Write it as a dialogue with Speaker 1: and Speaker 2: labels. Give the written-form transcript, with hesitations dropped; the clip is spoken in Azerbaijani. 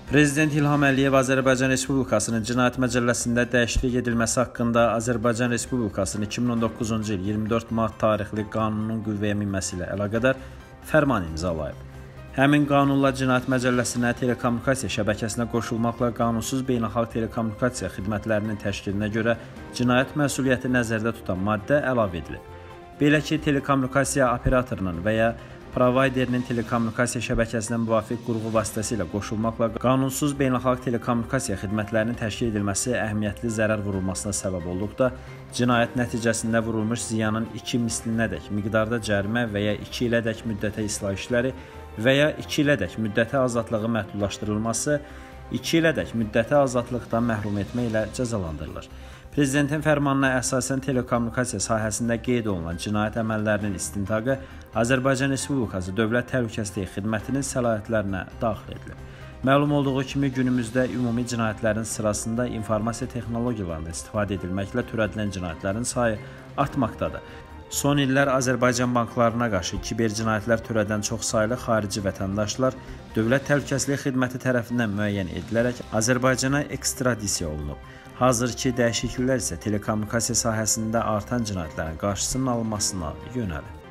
Speaker 1: Prezident İlham Əliyev Azərbaycan Respublikasının Cinayət Məcəlləsində dəyişiklik edilməsi haqqında Azərbaycan Respublikasının 2019-cu il 24 mart tarixli qanunun qüvvəyə minməsi ilə əlaqədar fərman imzalayıb. Həmin qanunla Cinayət Məcəlləsinə telekommunikasiya şəbəkəsinə qoşulmaqla qanunsuz beynəlxalq telekommunikasiya xidmətlərinin təşkilinə görə cinayət məsuliyyəti nəzərdə tutan maddə əlavə edilib. Belə ki, telekommunikasiya operatorunun və ya provayderinin telekommunikasiya şəbəkəsinə müvafiq qurğu vasitəsilə qoşulmaqla qanunsuz beynəlxalq telekommunikasiya xidmətlərinin təşkil edilməsi əhəmiyyətli zərər vurulmasına səbəb olduqda, cinayət nəticəsində vurulmuş ziyanın 2 mislinədək miqdarda cərimə və ya 2 ilədək müddətə islah işləri və ya 2 ilədək müddətə azadlığı məhdudlaşdırılması, 2 ilədək müddətə azadlıqdan məhrum etmə ilə cəzalandırılır. Prezidentin fərmanına əsasən telekommunikasiya sahəsində qeyd olunan cinayət əməllərinin istintaqı Azərbaycan Respublikası Dövlət Təhlükəsizlik Xidmətinin səlahiyyətlərinə daxil edilib. Məlum olduğu kimi günümüzdə ümumi cinayətlərin sırasında informasiya texnologiyalarından istifadə edilməklə törədilən cinayətlərin sayı artmaqdadır. Son illər Azərbaycan banklarına qarşı kiber cinayətlər törədən çoxsaylı xarici vətəndaşlar Dövlət Təhlükəsizlik Xidməti tərəfindən müəyyən edilərək Azərbaycana ekstradisiya olunub. Hazırki dəyişikliklər isə telekommunikasiya sahəsində artan cinayətlərin qarşısının alınmasına yönəlib.